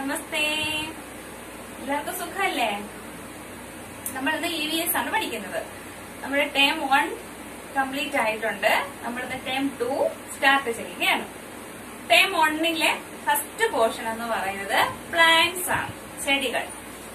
നമസ്തേ, എല്ലാവർക്കും സുഖമല്ലേ? നമ്മൾ ഇന്ന് EVS ആണ് പഠിക്കുന്നത്. നമ്മുടെ ടേം 1 കംപ്ലീറ്റ് ആയിട്ടുണ്ട്. നമ്മളിന്ന് ടേം 2 സ്റ്റാർട്ട് ചെയ്യുകയാണ്. ടേം 1ലെ ഫസ്റ്റ് പോർഷൻ എന്ന് പറയുന്നത് പ്ലാന്റ്സ് ആണ്, ചെടികൾ.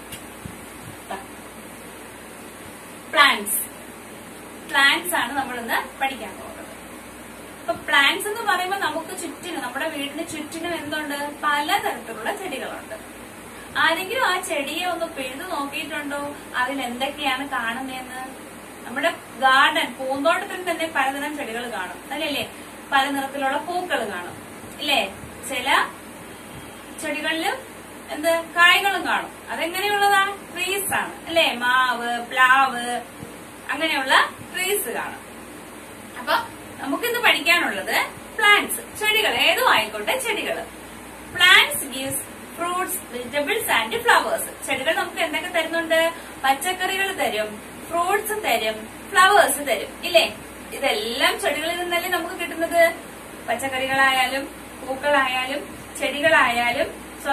പ്ലാന്റ്സ് ആണ് നമ്മളിന്ന് പഠിക്കാൻ പോകുന്നത്. അപ്പൊ പ്ലാന്റ്സ് എന്ന് പറയുമ്പോൾ നമുക്ക് ചുറ്റിനും, നമ്മുടെ വീടിന് ചുറ്റിനും എന്തുണ്ട്? പലതരത്തിലുള്ള ചെടികളുണ്ട്. ആരെങ്കിലും ആ ചെടിയെ ഒന്ന് പിഴുതു നോക്കിയിട്ടുണ്ടോ? അതിൽ എന്തൊക്കെയാണ് കാണുന്നതെന്ന്? നമ്മുടെ ഗാർഡൻ, പൂന്തോട്ടത്തിൽ തന്നെ പലതരം ചെടികൾ കാണും, അല്ലല്ലേ? പല നിറത്തിലുള്ള പൂക്കൾ കാണും, ഇല്ലേ? ചില ചെടികളിലും കായ്കളും കാണും. അതെങ്ങനെയുള്ളതാ? ട്രീസ് ആണ്, അല്ലെ? മാവ്, പ്ലാവ്, അങ്ങനെയുള്ള ട്രീസ് കാണും. അപ്പൊ നമുക്കിന്ന് പഠിക്കാനുള്ളത് പ്ലാന്റ്സ്, ചെടികൾ. ഏതും ആയിക്കോട്ടെ, ചെടികൾ. Plants gives fruits, vegetables and flowers. ചെടികൾ നമുക്ക് എന്തൊക്കെ തരുന്നുണ്ട്? പച്ചക്കറികൾ തരും, ഫ്രൂട്ട്സ് തരും, ഫ്ലവേഴ്സ് തരും, ഇല്ലേ? ഇതെല്ലാം ചെടികളിൽ നിന്നല്ലേ നമുക്ക് കിട്ടുന്നത്. പച്ചക്കറികളായാലും പൂക്കളായാലും ചെടികളായാലും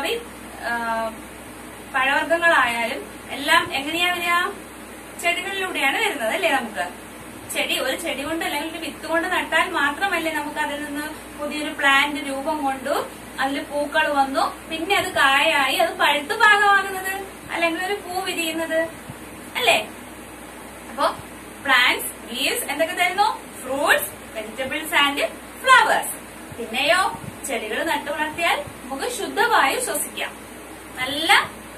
പഴവർഗ്ഗങ്ങളായാലും എല്ലാം എങ്ങനെയാ വരിക? ചെടികളിലൂടെയാണ് വരുന്നത്, അല്ലേ? നമുക്ക് ഒരു ചെടി കൊണ്ട് അല്ലെങ്കിൽ ഒരു വിത്ത് കൊണ്ട് നട്ടാൽ മാത്രമല്ലേ നമുക്ക് അതിൽ നിന്ന് പുതിയൊരു പ്ലാന്റ് രൂപം കൊണ്ടു, അതിൽ പൂക്കൾ വന്നു, പിന്നെ അത് കായായി, അത് പഴുത്ത് പാകമാകുന്നത്, അല്ലെങ്കിൽ ഒരു പൂ വിരിയുന്നത്, അല്ലേ? അപ്പോ പ്ലാന്റ്സ് ലീവ്സ് എന്തൊക്കെ തരുന്നു? Fruits, vegetables and flowers. പിന്നെയോ, ചെടികൾ നട്ടു വളർത്തിയാൽ നമുക്ക് ശുദ്ധവായു ശ്വസിക്കാം. നല്ല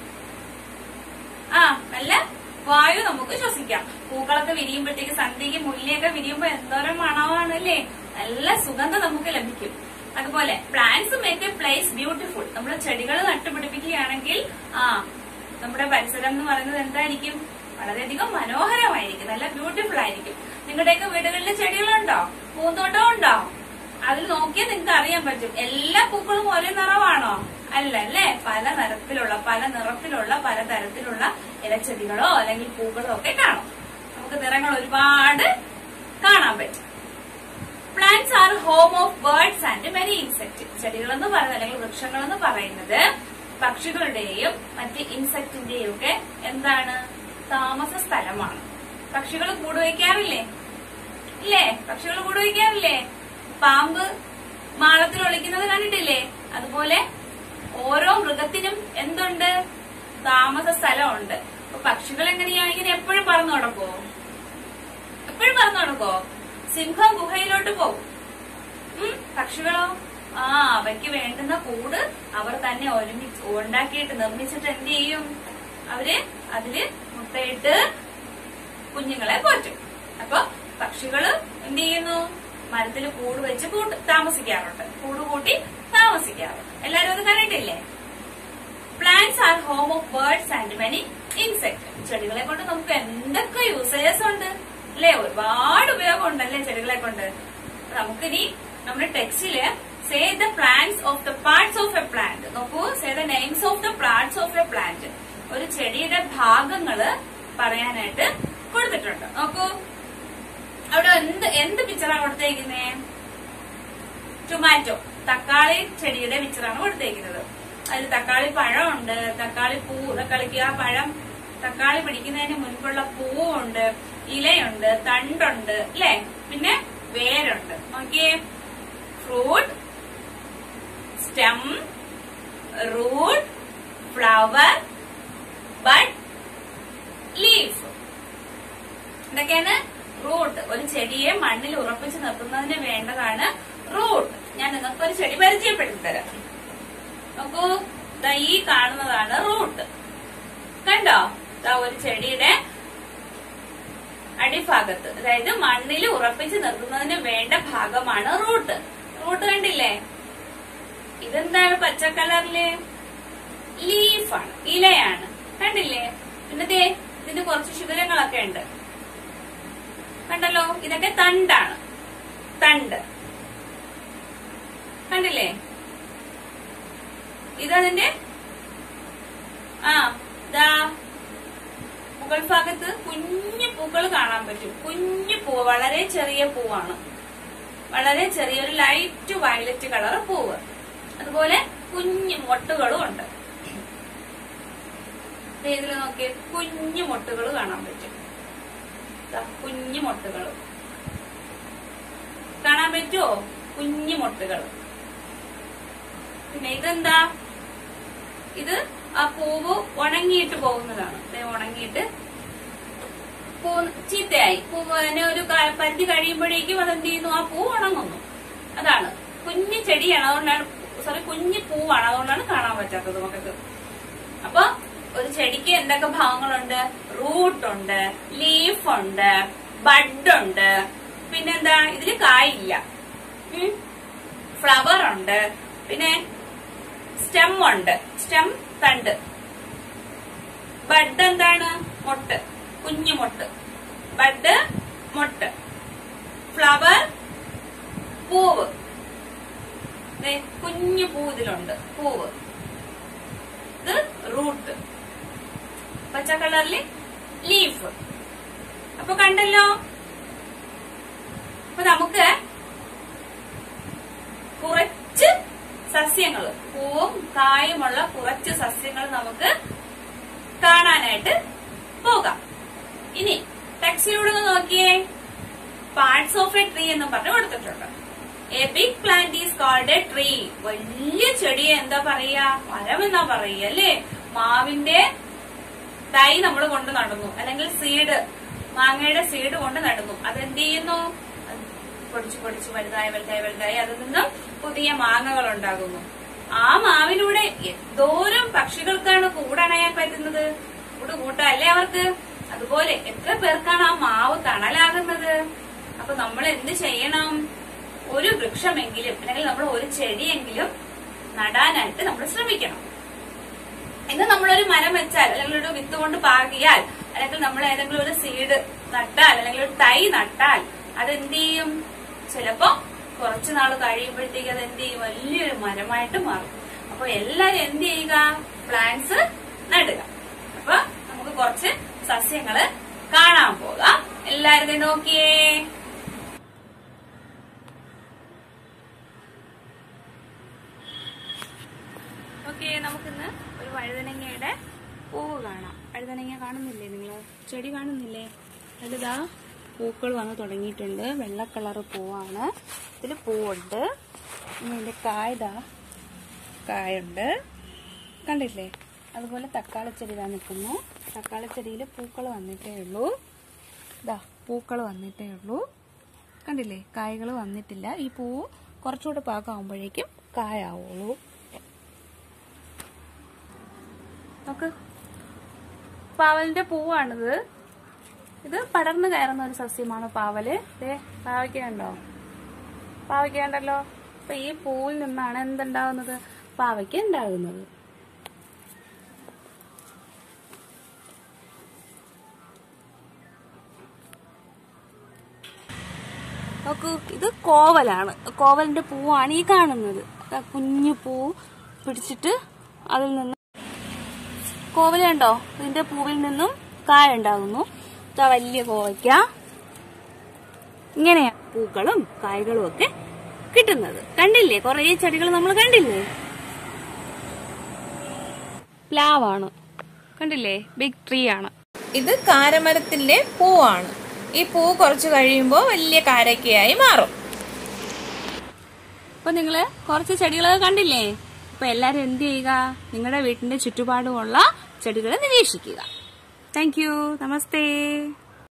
വായു നമുക്ക് ശ്വസിക്കാം. പൂക്കളൊക്കെ വിരിയുമ്പോഴത്തേക്ക്, സന്ധ്യക്ക് മുല്ലയൊക്കെ വിരിയുമ്പോ എന്തോരം മണമാണ്, അല്ലേ? നല്ല സുഗന്ധം നമുക്ക് ലഭിക്കും. അതുപോലെ plants make a place beautiful. നമ്മൾ ചെടികൾ നട്ടുപിടിപ്പിക്കുകയാണെങ്കിൽ നമ്മുടെ പരിസരം എന്ന് പറയുന്നത് എന്തായിരിക്കും? വളരെയധികം മനോഹരമായിരിക്കും, നല്ല ബ്യൂട്ടിഫുൾ ആയിരിക്കും. നിങ്ങളുടെയൊക്കെ വീടുകളിൽ ചെടികളുണ്ടോ? പൂന്തോട്ടം ഉണ്ടോ? അതിൽ നോക്കിയാൽ നിങ്ങൾക്ക് അറിയാൻ പറ്റും. എല്ലാ പൂക്കളും ഒരേ നിറമാണോ? അല്ല, അല്ലേ? പല നിറത്തിലുള്ള, പലതരത്തിലുള്ള ഇലച്ചെടികളോ അല്ലെങ്കിൽ പൂക്കളോ ഒക്കെ കാണും. നമുക്ക് നിറങ്ങൾ ഒരുപാട് കാണാൻ പറ്റും. Plants are home of birds and many insect. ചെടികൾ എന്ന് പറയുന്നത്, അല്ലെങ്കിൽ വൃക്ഷങ്ങൾ എന്ന് പറയുന്നത് പക്ഷികളുടെയും മറ്റ് ഇൻസെക്ടിന്റെയും ഒക്കെ എന്താണ്? താമസ സ്ഥലമാണ്. പക്ഷികൾ കൂട് വയ്ക്കാറില്ലേ? ഇല്ലേ? പക്ഷികൾ കൂട് വയ്ക്കാറില്ലേ? പാമ്പ് മാളത്തിൽ ഒളിക്കുന്നത് കണ്ടിട്ടില്ലേ? അതുപോലെ ഓരോ മൃഗത്തിനും എന്തുണ്ട്? താമസ സ്ഥലമുണ്ട്. അപ്പൊ പക്ഷികൾ എങ്ങനെയാ? ഇങ്ങനെ എപ്പോഴും പറന്നു നടക്കുവോ? സിംഹം ഗുഹയിലോട്ട് പോകും. പക്ഷികളോ? അവയ്ക്ക് വേണ്ടുന്ന കൂട് അവർ തന്നെ ഉണ്ടാക്കിയിട്ട് നിർമ്മിച്ചിട്ട് എന്ത് ചെയ്യും? അവര് അതില് മുട്ടയിട്ട് കുഞ്ഞുങ്ങളെ പോറ്റും. അപ്പൊ പക്ഷികള് എന്ത് ചെയ്യുന്നു? മരത്തിൽ കൂട് വെച്ച് താമസിക്കാറുണ്ട്, കൂട് കൂട്ടി താമസിക്കാറുണ്ട്. എല്ലാരും അത് കണ്ടിട്ടില്ലേ? Plants are home of birds and many insect. ചെടികളെ കൊണ്ട് നമുക്ക് എന്തൊക്കെ യൂസേജസ് ഉണ്ട്, അല്ലെ? ഒരുപാട് ഉപയോഗം ഉണ്ടല്ലേ ചെടികളെ കൊണ്ട്. നമുക്കിനി നമ്മുടെ ടെക്സ്റ്റില് say the plants of the parts of a plant. നോക്കൂ, say the names of the parts of a plant. ഒരു ചെടിയുടെ ഭാഗങ്ങള് പറയാനായിട്ട് കൊടുത്തിട്ടുണ്ട്. നോക്കൂ, അവിടെ എന്ത് പിക്ചറാണ് കൊടുത്തേക്കുന്നേ? ടൊമാറ്റോ, തക്കാളി ചെടിയുടെ പിക്ചറാണ് കൊടുത്തേക്കുന്നത്. അതിൽ തക്കാളി പഴമുണ്ട്, തക്കാളി പൂ, തക്കാളിക്ക് ആ പഴം തക്കാളി പിടിക്കുന്നതിന് മുൻപുള്ള പൂവുണ്ട്, ഇലയുണ്ട്, തണ്ടുണ്ട്, അല്ലെ? പിന്നെ വേരുണ്ട്. നോക്കിയേ, fruit, stem, root, flower, bud, leaf. ഇതൊക്കെയാണ് റൂട്ട്. ഒരു ചെടിയെ മണ്ണിൽ ഉറപ്പിച്ച് നിർത്തുന്നതിന് വേണ്ടതാണ് റൂട്ട്. ഞാൻ നിങ്ങൾക്ക് ഒരു ചെടി പരിചയപ്പെടുത്തി തരാം. നോക്കൂ, ഈ കാണുന്നതാണ് റൂട്ട്. കണ്ടോ? ഒരു ചെടിയുടെ അടിഭാഗത്ത്, അതായത് മണ്ണിൽ ഉറപ്പിച്ച് നിർത്തുന്നതിന് വേണ്ട ഭാഗമാണ് റൂട്ട്. റൂട്ട് കണ്ടില്ലേ? ഇതെന്താണ് പച്ച കളറില്? ലീഫാണ്, ഇലയാണ്. കണ്ടില്ലേ? പിന്നെ ഇതിന് കുറച്ച് ശിഖരങ്ങളൊക്കെ ഉണ്ട്, കണ്ടല്ലോ? ഇതൊക്കെ തണ്ടാണ്, തണ്ട്. കണ്ടില്ലേ? ഇതതിന്റെ മുകൾ ഭാഗത്ത് കുഞ്ഞു പൂക്കൾ കാണാൻ പറ്റും. കുഞ്ഞു പൂവ്, വളരെ ചെറിയ പൂവാണ്, വളരെ ചെറിയൊരു ലൈറ്റ് വയലറ്റ് കളർ പൂവ്. അതുപോലെ കുഞ്ഞു മൊട്ടുകളും ഉണ്ട്. ഇതിൽ നോക്കിയേ, കുഞ്ഞു മൊട്ടുകൾ കാണാൻ പറ്റും. കുഞ്ഞു മൊട്ടുകൾ കാണാൻ പറ്റുമോ? കുഞ്ഞു മൊട്ടുകൾ. പിന്നെ ഇതെന്താ? ഇത് ആ പൂവ് ഉണങ്ങിയിട്ട് പോകുന്നതാണ്. ഉണങ്ങിയിട്ട് ചീത്തയായി. പൂവിനെ ഒരു പരിധി കഴിയുമ്പോഴേക്കും അതെന്ത് ചെയ്യുന്നു? ആ പൂ ഉണങ്ങുന്നു. അതാണ് കുഞ്ഞു ചെടിയാണ്, അതുകൊണ്ടാണ് കുഞ്ഞു പൂവാണ്, അതുകൊണ്ടാണ് കാണാൻ പറ്റാത്തത് മക്കൾക്ക്. അപ്പൊ ഒരു ചെടിക്ക് എന്തൊക്കെ ഭാഗങ്ങളുണ്ട്? റൂട്ടുണ്ട്, ലീഫുണ്ട്, ബഡുണ്ട്, പിന്നെന്താ ഇതില് കായില്ല, ഫ്ലവർ ഉണ്ട്, പിന്നെ സ്റ്റെം ഉണ്ട്, സ്റ്റെം തണ്ട്. ബഡ് എന്താണ്? മൊട്ട്, കുഞ്ഞു മൊട്ട്. ബഡ് മൊട്ട്, ഫ്ലവർ പൂവ്, കുഞ്ഞു പൂ ഇതിലുണ്ട്, പൂവ്. ഇത് റൂട്ട്, പച്ച കളറില് ലീഫ്. അപ്പൊ കണ്ടല്ലോ. അപ്പൊ നമുക്ക് കുറച്ച് സസ്യങ്ങൾ, പൂവും കായുമുള്ള കുറച്ച് സസ്യങ്ങൾ നമുക്ക് കാണാനായിട്ട് പോകാം. ഇനി ടെക്സ്റ്റിലൂടെ നോക്കിയേ. പാർട്സ് ഓഫ് എ ട്രീ എന്ന് പറഞ്ഞു കൊടുത്തിട്ടുണ്ട്. A big plant is called a tree. വലിയ ചെടിയെ എന്താ പറയാ? മരം എന്നാ പറയുക അല്ലേ? മാവിന്റെ തൈ നമ്മൾ കൊണ്ട് നടുന്നു, അല്ലെങ്കിൽ സീഡ്, മാങ്ങയുടെ സീഡ് കൊണ്ട് നടുന്നു. അതെന്ത് ചെയ്യുന്നു? പൊടിച്ചു പൊടിച്ച് വലുതായി വലുതായി വലുതായി അതിൽ നിന്നും പുതിയ മാങ്ങകൾ ഉണ്ടാകുന്നു. ആ മാവിലൂടെ എന്തോരം പക്ഷികൾക്കാണ് കൂടണയാൻ പറ്റുന്നത്? കൂട്ടല്ലേ അവർക്ക്. അതുപോലെ എത്ര പേർക്കാണ് ആ മാവ് തണലാകുന്നത്? അപ്പൊ നമ്മൾ എന്ത് ചെയ്യണം? ഒരു വൃക്ഷമെങ്കിലും അല്ലെങ്കിൽ നമ്മൾ ഒരു ചെടിയെങ്കിലും നടാനായിട്ട് നമ്മൾ ശ്രമിക്കണം. ഇന്ന് നമ്മളൊരു മരം വെച്ചാൽ, അല്ലെങ്കിൽ ഒരു വിത്ത് കൊണ്ട് പാകിയാൽ, അല്ലെങ്കിൽ നമ്മൾ ഏതെങ്കിലും ഒരു സീഡ് നട്ടാൽ, അല്ലെങ്കിൽ ഒരു തൈ നട്ടാൽ അതെന്ത് ചെയ്യും? ചിലപ്പോ കുറച്ചു നാൾ കഴിയുമ്പോഴത്തേക്ക് അത് എന്ത് ചെയ്യും? വലിയൊരു മരമായിട്ട് മാറും. അപ്പൊ എല്ലാരും എന്ത് ചെയ്യുക? പ്ലാന്റ്സ് നടുക. അപ്പൊ നമുക്ക് കുറച്ച് സസ്യങ്ങള് കാണാൻ പോകാം. എല്ലാവരും നോക്കിയേ. ഓക്കെ, നമുക്കിന്ന് ഒരു വഴുതനങ്ങയുടെ പൂവ് കാണാം. വഴുതനങ്ങ കാണുന്നില്ലേ നിങ്ങള്? ചെടി കാണുന്നില്ലേ? അതിലിതാ പൂക്കൾ വന്ന് തുടങ്ങിയിട്ടുണ്ട്. വെള്ള കളറ് പൂവാണ്. ഇതിൽ പൂവുണ്ട്. ഇതിന്റെ കായുണ്ട്, കണ്ടില്ലേ? അതുപോലെ തക്കാളിച്ചെടി ഇതാ നിൽക്കുന്നു. തക്കാളിച്ചെടിയിൽ പൂക്കൾ വന്നിട്ടേ ഉള്ളൂ. ഇതാ പൂക്കൾ വന്നിട്ടേ ഉള്ളൂ, കണ്ടില്ലേ? കായ്കൾ വന്നിട്ടില്ല. ഈ പൂവ് കുറച്ചുകൂടെ പാകമാകുമ്പോഴേക്കും കായാവുള്ളൂ. നോക്ക്, പാവലിന്റെ പൂവാണിത്. ഇത് പടർന്നു കയറുന്ന ഒരു സസ്യമാണ് പാവല്. പാവയ്ക്കുണ്ടോ? പാവയ്ക്കുണ്ടല്ലോ. അപ്പൊ ഈ പൂവിൽ നിന്നാണ് എന്തുണ്ടാവുന്നത്? പാവയ്ക്ക ഉണ്ടാകുന്നത്. നോക്കൂ, ഇത് കോവലാണ്. കോവലിന്റെ പൂവാണ് ഈ കാണുന്നത്. കുഞ്ഞു പൂ പിടിച്ചിട്ട് അതിൽ നിന്ന് കോവലുണ്ടോ? ഇതിന്റെ പൂവിൽ നിന്നും കായ ഉണ്ടാകുന്നു. വലിയ കോവയ്ക്ക. ഇങ്ങനെയാ പൂക്കളും കായ്കളും ഒക്കെ കിട്ടുന്നത്. കണ്ടില്ലേ? കുറെ ചെടികൾ നമ്മൾ കണ്ടില്ലേ? പ്ലാവാണ്, കണ്ടില്ലേ? ബിഗ് ട്രീ ആണ്. ഇത് കാരമരത്തിന്റെ പൂവാണ്. ഈ പൂ കുറച്ച് കഴിയുമ്പോൾ വലിയ കാരക്കയായി മാറും. അപ്പൊ നിങ്ങള് കുറച്ച് ചെടികളൊക്കെ കണ്ടില്ലേ? അപ്പൊ എല്ലാരും എന്ത് ചെയ്യുക? നിങ്ങളുടെ വീട്ടിന്റെ ചുറ്റുപാടുമുള്ള ചെടികളെ നിരീക്ഷിക്കുക. Thank you. നമസ്തേ.